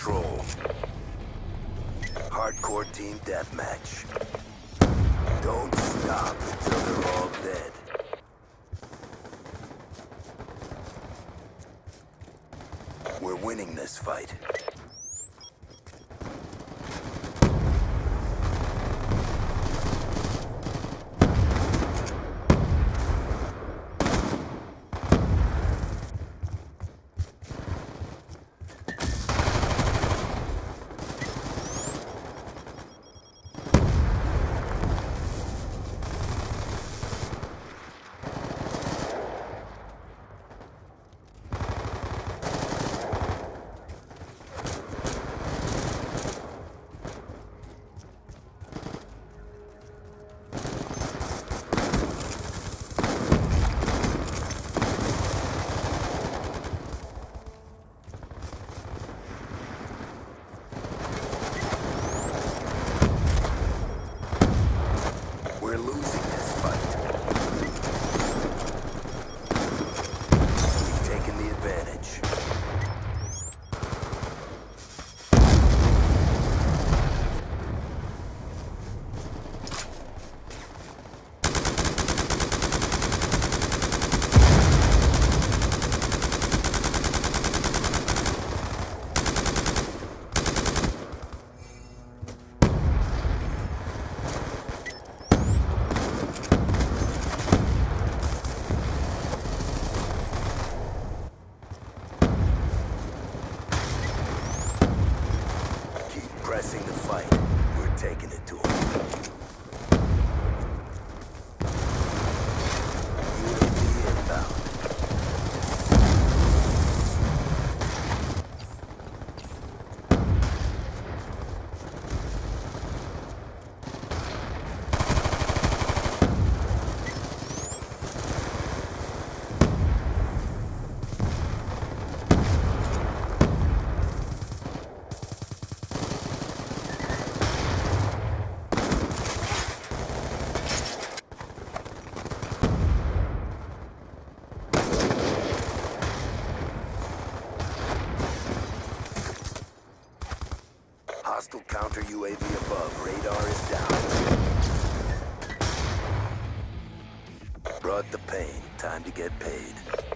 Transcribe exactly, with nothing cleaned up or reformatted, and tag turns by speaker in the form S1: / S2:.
S1: control. Hardcore team deathmatch. Don't stop until they're all dead. We're winning this fight. We're losing this fight. We've taken the advantage. Pressing the fight. We're taking it to them. U A V inbound. Hostile counter U A V above. Radar is down. Brought the pain. Time to get paid.